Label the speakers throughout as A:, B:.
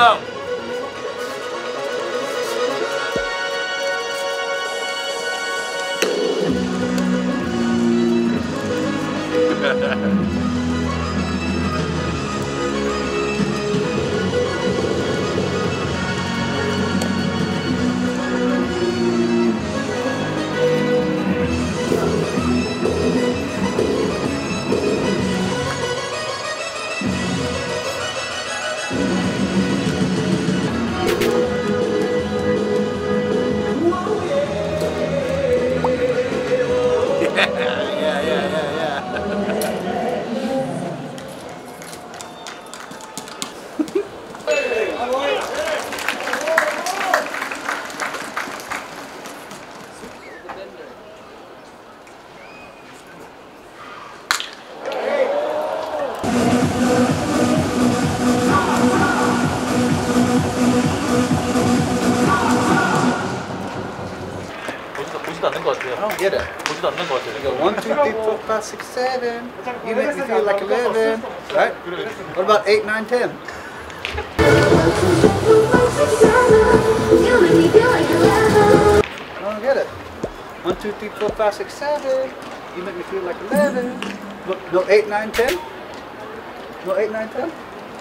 A: 형. 보지도 않는 것 같아요.
B: I don't get it.
A: 보지도 않는 것 같아요.
B: You go 1, 2, 3, 4, 5, 6, 7. You make me feel like 11. Right? What about 8, 9, 10? I don't get it. 1, 2, 3, 4, 5, 6, 7. You make me feel like 11. Look, no 8, 9, 10? No 8, 9, 10?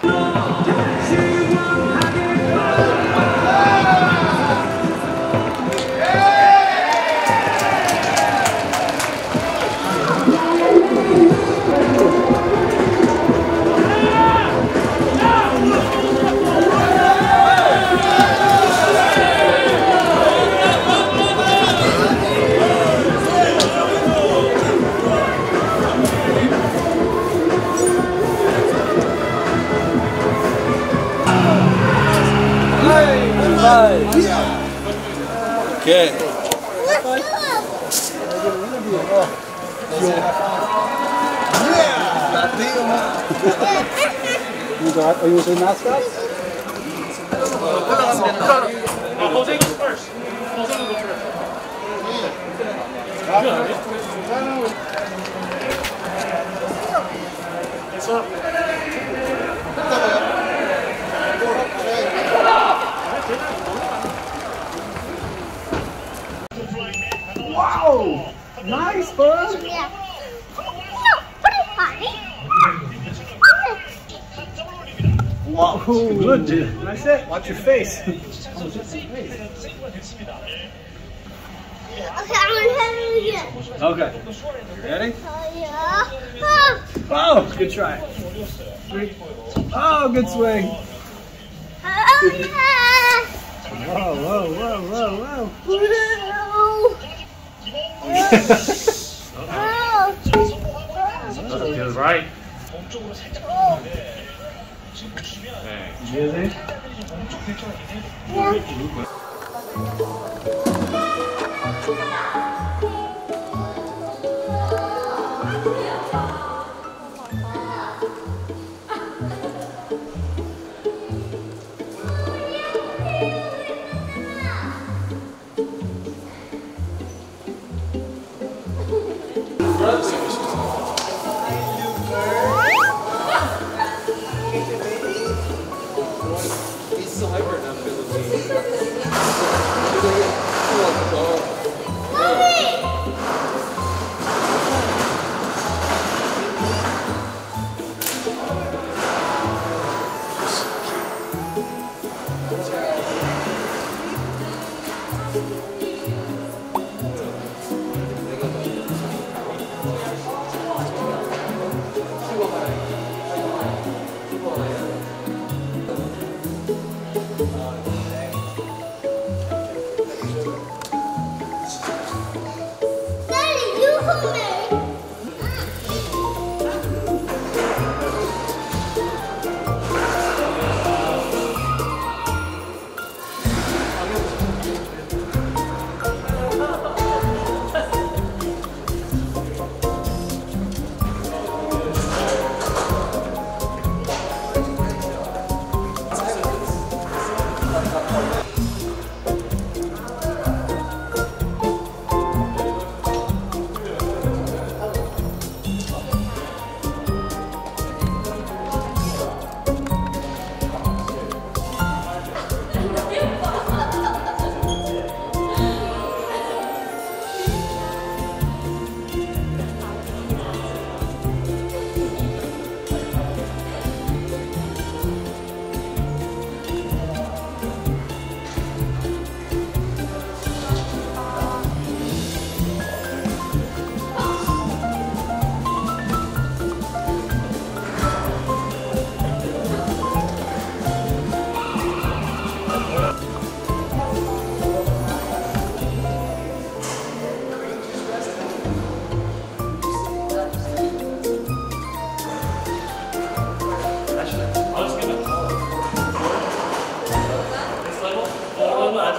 B: Okay. Are you doing mascot?
A: Jose goes first. Jose will go first. It's up.
B: Wow! Nice, bud!
C: Yeah.
B: Wow! Good, dude. Nice hit. Watch your face.
C: Okay, I'm gonna hit it again.
B: Okay. Ready?
C: Yeah.
B: Oh, good try. 3. Oh, good swing. Whoa, whoa, whoa, whoa, whoa.
A: Feels right.
B: Busy?
D: He's so hyper now because of me.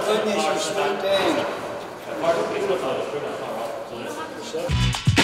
B: goodness, you sweet thing.